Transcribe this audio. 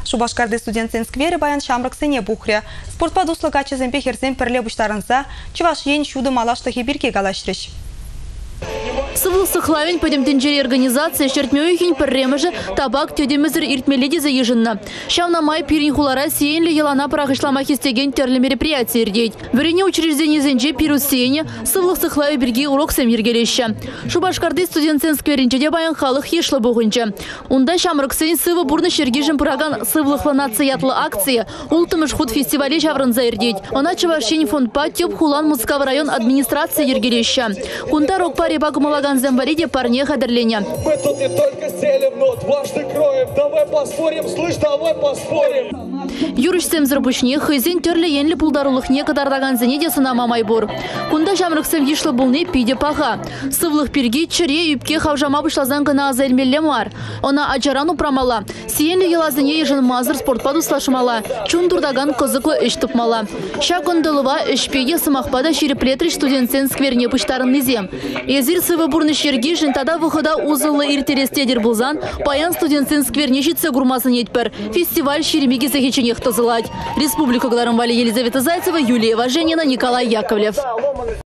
Шубашкарды студентсен сквере баян шамрак сене бухре. Спортпад услыгачы земпе херзен перле буштарынса, чываш ен шуды малаштахи бирке галаштрыш. Сывыл сыхлавень подемтенджери организация шертмёйхин пірремежі табак тедемізір иртмеледи заежинна. Шавна май пирин хулара сиенли елана прахышлама хистеген терли мероприятия ирдеть. Врене учреждение зенже пирус сиене сывыл сыхлаве берги урок сем ергелеща. Шубашкарды студентсен скверинчеде баян халық ешлы бұғынча. Унда шамрық сен сывы бурны шергежін пыраган сывлықлы нациятлы акция ултымыш худ фестивале шаврынза ирдеть. Она чавашень фондпа теп хулан Мускав район администрации ергелеща. Кунта рокпа ребак малаган замвариде парне хадерленя. Мы тут не только селим, но дважды кроем. Давай поспорим, слышь, давай поспорим. Юрыш земзрабушне хызен терле енли пулдарулых не кадардаган зенеде сынама майбур. Кунда жамрыксем ешлы булны пиде паха. Сывлых пирги чыре юбке хавжама бышлазан гына азельмелле мар. Она аджарану прамала. Сиенли елазыне ежын мазыр спортпаду слашмала. Чундурдаган козыклы эш тупмала. Шакондылыва эшпеге сымахпада ширеплетриш студентсен скверне пыштарын низем. Езир сывы бурны шерги жинтада выхода узылы иртерестедер булзан, паян студентсен скверне житсе гурмасын етпер. Фестиваль шеремеги захиченех тазылать. Республика Гларамвали, Елизавета Зайцева, Юлия Важенина, Николай Яковлев.